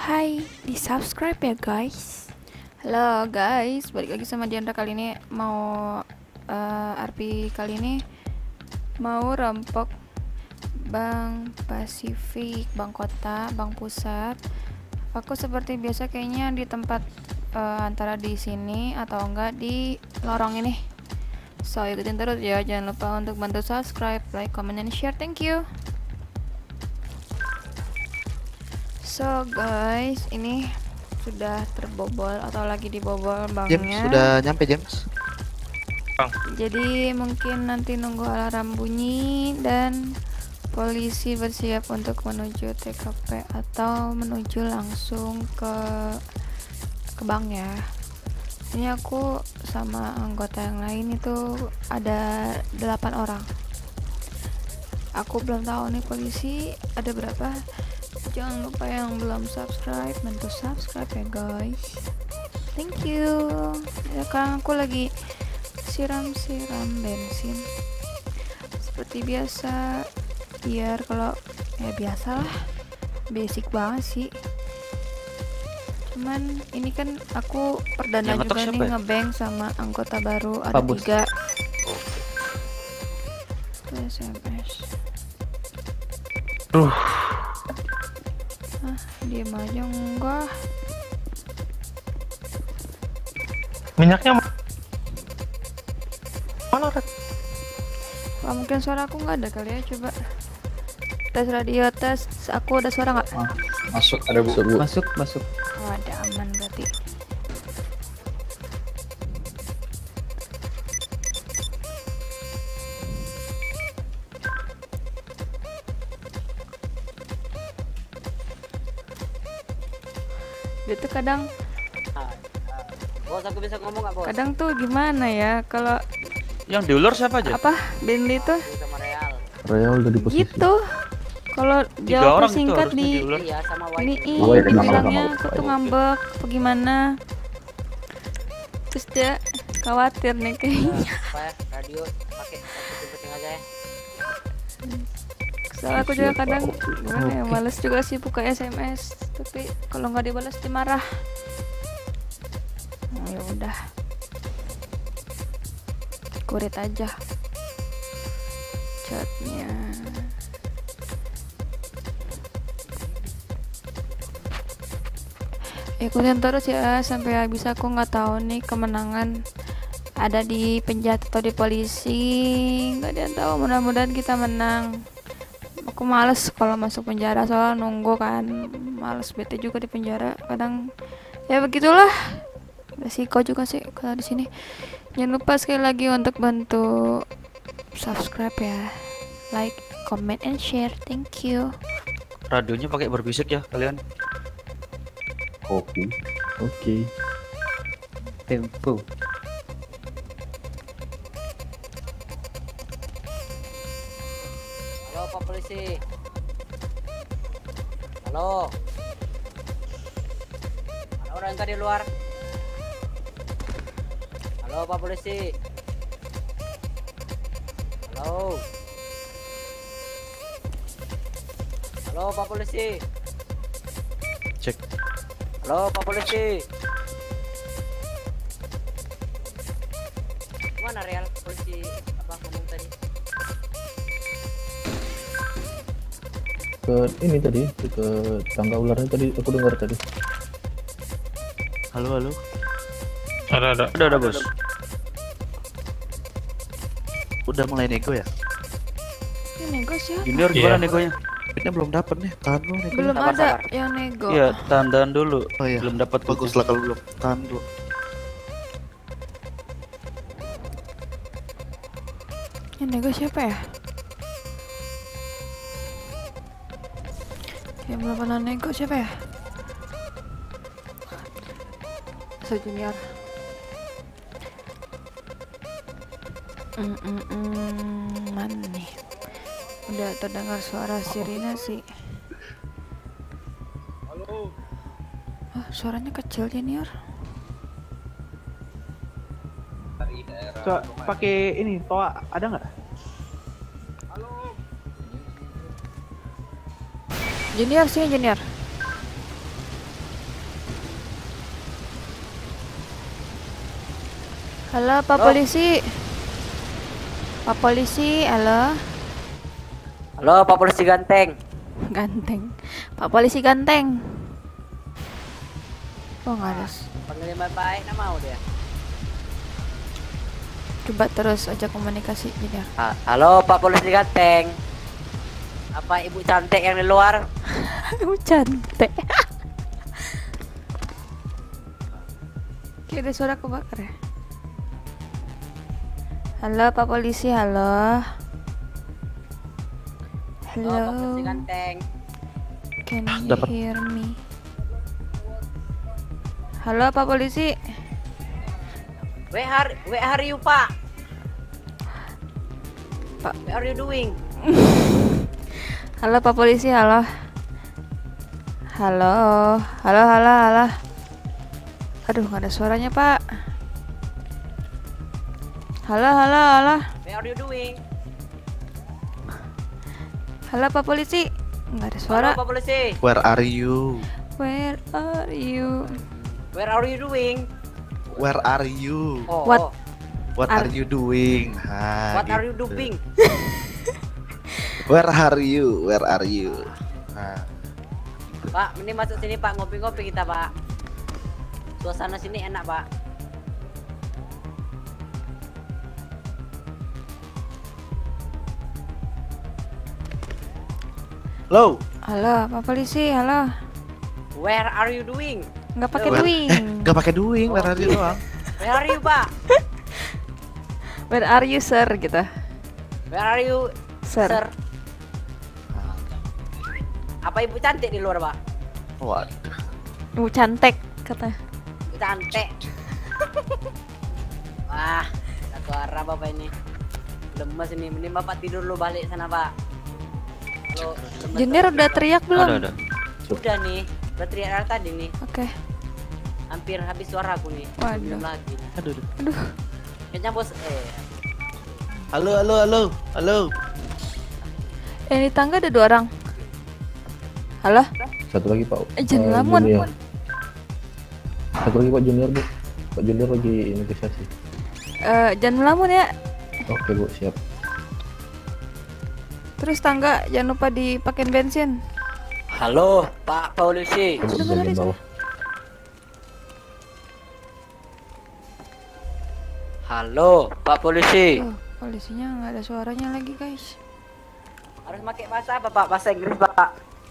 Hai, di subscribe ya guys. Halo guys, balik lagi sama Diandra. Kali ini mau RP kali ini mau rampok Bank Pasifik, Bank Kota, Bank Pusat. Aku seperti biasa kayaknya di tempat antara di sini atau enggak di lorong ini. So ikutin terus ya, jangan lupa untuk bantu subscribe, like, comment, and share. Thank you. So guys, ini sudah terbobol atau lagi dibobol banknya. James sudah nyampe James. Jadi mungkin nanti nunggu alarm bunyi dan polisi bersiap untuk menuju TKP atau menuju langsung ke bank ya. Ini aku sama anggota yang lain itu ada 8 orang. Aku belum tahu nih polisi ada berapa. Jangan lupa yang belum subscribe, bantu subscribe ya guys. Thank you. Ya, sekarang aku lagi siram-siram bensin seperti biasa, biar kalau ya biasalah, basic banget sih. Cuman ini kan aku perdana Yang juga nih ya? ngebank sama anggota baru, ada 3. Itu SMS. Diem aja enggak. Minyaknya mana, Red? Wah, mungkin suara aku nggak ada kali ya, coba tes radio, tes. Aku ada suara nggak? Masuk, ada bu. Masuk. Oh, ada, aman berarti. Dia tuh kadang Bos, aku bisa ngomong nggak, Bos? kadang tuh gimana ya kalau Yang diulur siapa aja? apa Bentley tuh Sama Real. Real udah di posisi. gitu, kalau 3 jawab orang itu singkat harusnya di diulur. Iya, sama ini White. Oh, iya, dibilangnya sama-sama. aku tuh ngambek apa gimana, terus dia khawatir nih kayaknya. Apa ya? Radio pakai penting aja ya. Soalnya aku juga kadang gimana ya, males juga sih buka SMS, tapi kalau nggak dibalas dimarah. Oh, ya udah, kurit aja chatnya. Ikutin terus ya sampai habis. Aku nggak tahu nih kemenangan ada di penjahat atau di polisi, nggak ada yang tahu. Mudah-mudahan kita menang. Aku males kalau masuk penjara, soalnya nunggu kan, males, bete juga di penjara kadang. Ya begitulah, resiko juga sih kalau di sini. Jangan lupa sekali lagi untuk bantu subscribe ya, like, comment, and share. Thank you. Radionya pakai berbisik ya kalian. Oke. Tempo. Halo, Pak Polisi. Halo. Ada orang nggak di luar? Halo, Pak Polisi. Halo. Halo, Pak Polisi. Cek. Halo, Pak Polisi. Mana Real? Polisi apa ngomong tadi? Ke ini tadi, ke tangga ularnya tadi aku dengar tadi. Halo. Ada. Ada bos. Udah mulai nego ya? Ini nego siapa? Junior Iya. gimana negonya? Kita belum dapat nih. Tahan dulu nego. Belum Sabar, ada sabar. yang nego. Iya, tahan dulu. Oh iya. Belum dapat. Bagus lah kalau belum. Tahan dulu. Yang nego siapa ya? Yang belum pernah nego siapa ya? So Junior. Mana nih? Udah terdengar suara sirine sih. Halo. Oh, suaranya kecil Junior. Pakai ini toa ada nggak? Junior sih, Junior. Halo Pak Halo. Polisi. Pak Polisi, halo. Halo Pak Polisi ganteng. Ganteng. Pak Polisi ganteng. Oh nggak ada. Pengiriman baik nak mau dia. Coba terus aja komunikasi jadi. Halo Pak Polisi ganteng. Apa ibu cantik yang di luar? Cantik. Kayak ada suara kebakar ya. Halo Pak Polisi, halo. Halo Pak Halo. Polisi ganteng. Can you Dapat. hear me? Halo Pak Polisi. Where are you Pak? Pak. What are you doing? Halo Pak Polisi, halo. Halo. Halo, halo, halo. Aduh, nggak ada suaranya, Pak. Halo, halo, halo. What are you doing? Halo Pak Polisi. Nggak ada suara. Halo Pak Polisi. Where are you? Where are you? Where are you doing? Where are you? Oh, What? oh. What are you doing? Ha, What are you gitu. doing? Where are you? Where are you? Nah, Pak, mending masuk sini Pak, ngopi-ngopi kita Pak. Suasana sini enak Pak. Halo. Halo Pak Polisi, halo. Where are you doing? Nggak pakai Where- doing. Gak pakai doing, where are you doang. Where are you Pak? Where are you, sir? Gitu. Where are you, Sir. sir? Apa ibu cantik di luar Pak? Waduh. Cantik kata. Ibu cantik. Wah, satu arah Bapak ini. Lemes ini, mending Bapak tidur dulu balik sana Pak. Kalau lemes Jendir terus udah Bapak- teriak belum? Ada. Udah nih, udah teriak dari tadi nih. Oke. Hampir habis suara aku nih. Waduh. Belum lagi. Aduh. Aduh. Kayaknya bos Halo, halo, halo. Halo. Di tangga ada 2 orang. Halo? Satu lagi Pak. Jangan lamun. Junior. Satu lagi Pak Junior Bu. Pak Junior lagi negosiasi. Jangan melamun ya. Oke Bu, siap. Terus tangga jangan lupa dipakein bensin. Halo, Pak Polisi. Coba Sudah di bagian dari bawah. Halo, Pak Polisi. Tuh, polisinya nggak ada suaranya lagi, guys. Harus pakai bahasa apa, Pak? Bahasa Inggris, Pak.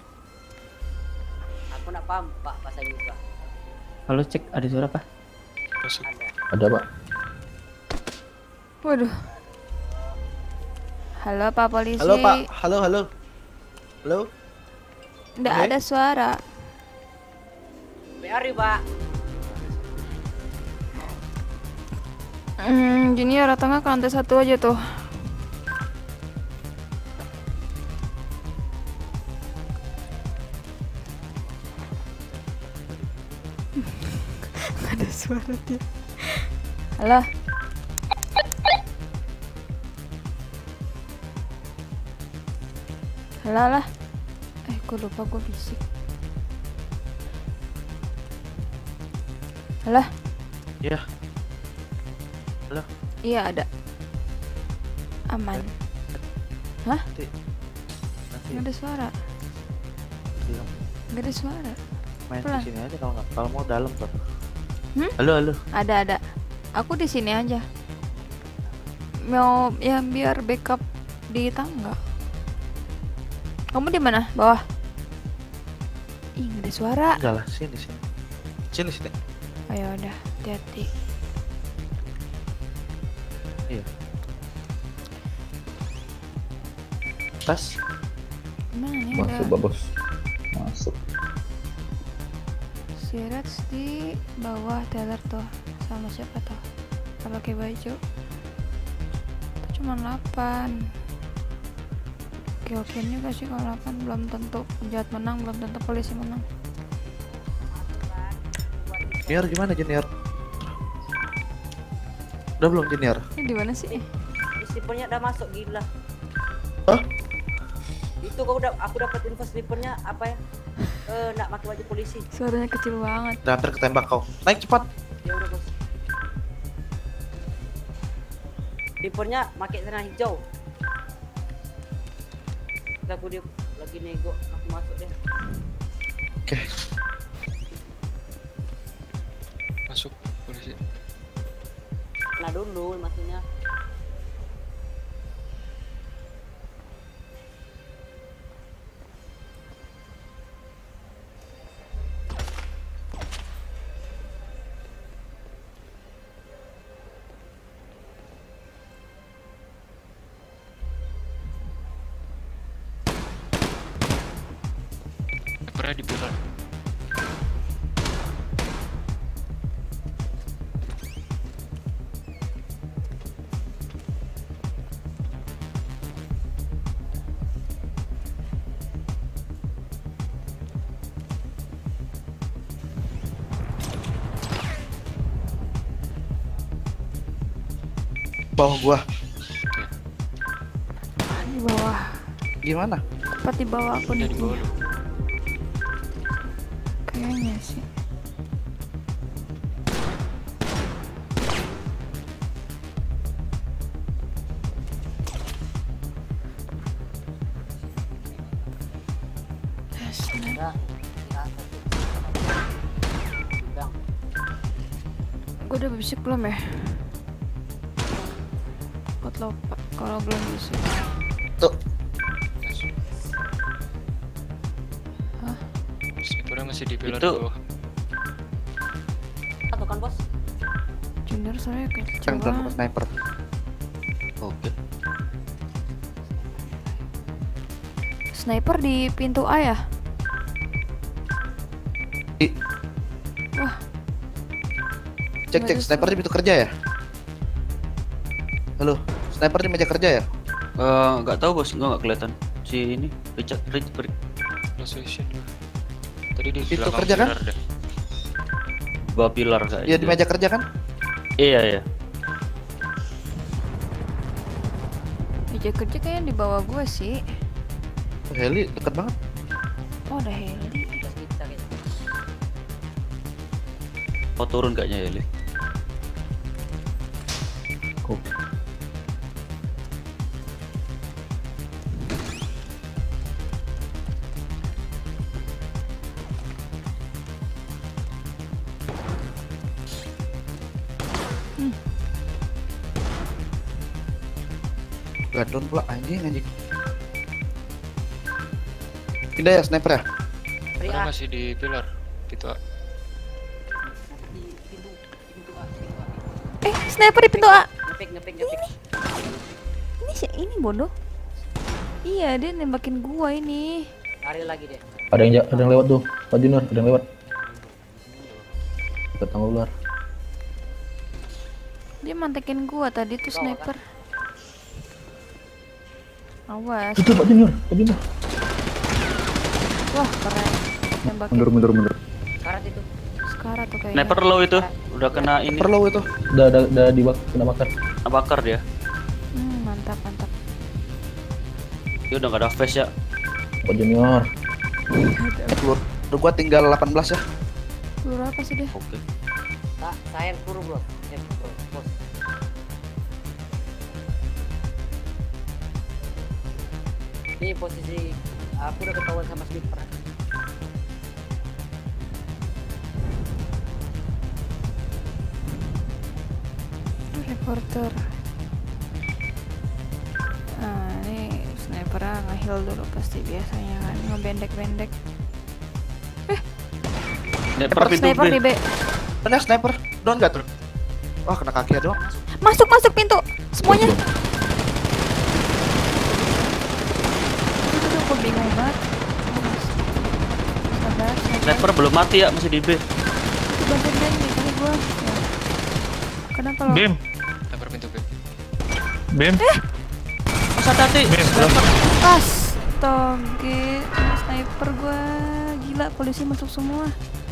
Aku nak paham, Pak, bahasa Inggris, Pak. Halo, cek ada suara Pak? Ada. Ada Pak. Waduh. Halo Pak Polisi. Halo, Pak. Halo, halo. Halo. Nggak Oke. ada suara. Where are you, Pak? Junior atau nggak ke lantai 1 aja tuh. Nggak ada suara dia. Halo. Halo lah. Gue lupa gue bisik. Halo. Ya. Halo. Iya ada. Aman. Hah? Nanti. Nggak ada suara. Bilang, Nggak ada suara. main Pelan. di sini aja kalau nggak. Kalau mau dalam tuh. Hmm? Halo, halo. Ada. Aku di sini aja. Mau ya biar backup di tangga. Kamu di mana? Bawah. Ih, nggak ada suara. Enggak lah, sini, sini. Sini, sini. Oh ya udah, hati-hati. Iya. Tas. Gimana nih? Masuk Ada Pak Bos. Masuk. si Rex di bawah Taylor tuh. Sama siapa tuh? Kalau pakai baju. Itu cuma 8. Oke juga sih kalau 8 belum tentu penjahat menang, belum tentu polisi menang. Junior gimana, Junior? Udah belum, Junior? Ini di mana sih? Snipernya udah masuk, gila. Hah? Itu aku dapat info snipernya apa ya? Nak pakai baju polisi. Suaranya kecil banget. Udah hampir ketembak kau. Naik cepat. Ya udah, Bos. Tipornya pakai celana hijau. Aku dia lagi nego, aku masuk deh. Oke. Masuk polisi. Nah dulu maksudnya. Pernah di pilar. Bawah gua. Di bawah. Gimana? Tepat di bawah aku Udah nih. di bawah lu. Kayaknya sih. Ada. Bang. Gue udah bisik belum ya? Pot lupa kalau belum bisik. Tuh. Masuk. Hah? Snipernya masih di pilar Itu. di bawah. Satu kan bos? Junior soalnya kecil Yang bukan banget. sniper. Oke. Sniper di pintu A ya? I- Wah, Cek cek, sniper di pintu kerja ya? Halo, sniper di meja kerja ya? Nggak tahu bos, nggak kelihatan. Si ini Richard. Position lu. Tadi di Itu belakang kerja kan? pilar deh. Bawah pilar kayaknya. Iya di meja kerja kan? Iya iya. meja kerja kayaknya di bawah gua sih. Oh, Heli deket banget. Oh, ada heli. Terus kita gitu. Mau turun kayaknya ya, Li. Oke. Gadon pula anjing anjing. Pindah ya sniper ya? Free Orang A. masih di pilar. Pintu A. Di pintu A, pintu A. Sniper di pintu A. Ngepik. Ini bodoh. Iya, dia nembakin gua ini. Lari lagi deh. Ada yang lewat tuh, Pak Junior, ada yang lewat. Ke tangga ular. Dia mantekin gua tadi tuh Bawah, sniper. Awas. Itu Pak Junior, Pak Junior. Wah, keren. Tembakin Mundur. Karat itu. Sekarat tuh kayaknya. Sniper low itu udah kena ini. Perlu itu. Udah kena bakar. Bakar dia. Mantap. Dia udah nggak ada face ya. Pak Junior. Telur gua tinggal 18 ya. Peluru apa sih dia? Oke. Tak, saya peluru bro. Saya peluru, bos. Ini posisi aku udah ketahuan sama sniper. Reporter. Nah, ini snipernya nge-heal dulu pasti biasanya kan, ngebendek-bendek. Sniper pintu Sniper B. di B. Mana sniper? Down enggak tuh? Wah, kena kaki ya doang. Masuk pintu. Semuanya. Aduh, aku bingung banget. Sabar. Sniper belum mati ya, masih di B. Bantuin dia nih kali gua. Ya. Karena kalau Bim, Sniper pintu B. Bim, Mas hati-hati. Bim, belum. astaga, sniper gua gila, polisi masuk semua.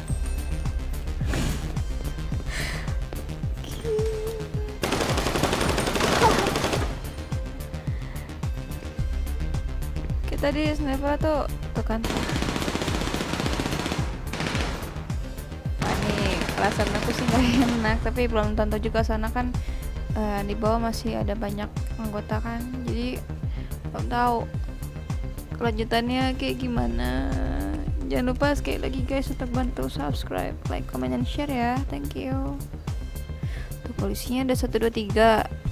Kita di sniper tuh kan. Wah, nih perasaan aku sih nggak enak, tapi belum tentu juga sana kan Di bawah masih ada banyak anggota kan, jadi belum tahu kelanjutannya kayak gimana. Jangan lupa sekali lagi guys untuk bantu subscribe, like, comment, dan share ya. Thank you. Tuh polisinya ada 1, 2, 3.